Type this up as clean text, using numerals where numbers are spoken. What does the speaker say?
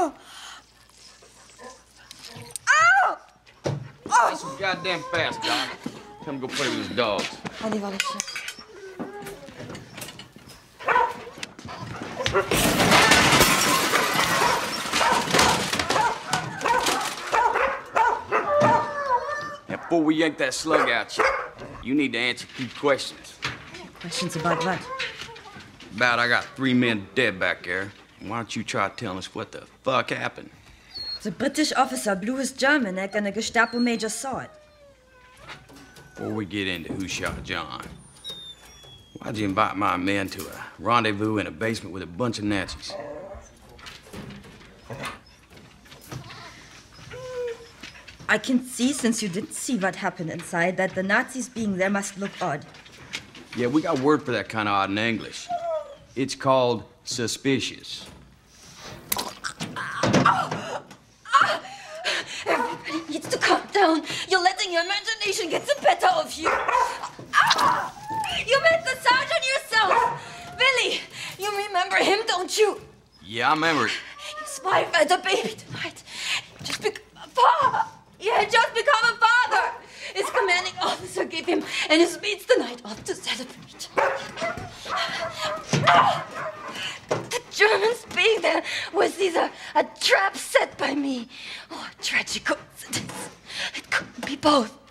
Ow! Oh! He's so goddamn fast, Doc. Tell him to go play with his dogs. Allez voir les chiens. Now, before we yank that slug out you need to answer a few questions. Questions about what? About I got 3 men dead back there. Why don't you try telling us what the fuck happened? The British officer blew his German and a Gestapo major saw it. Before we get into who shot John, why'd you invite my men to a rendezvous in a basement with a bunch of Nazis? I can see, since you didn't see what happened inside, that the Nazis being there must look odd. Yeah, we got a word for that kind of odd in English. It's called suspicious. Everybody needs to calm down. You're letting your imagination get the better of you. You met the sergeant yourself. Billy, you remember him, don't you? Yeah, I remember it. His wife had a baby tonight. He had just become a father. His commanding officer gave him and his mates the night off to celebrate. The Germans being there was either a trap set by me or a tragic coincidence. It couldn't be both.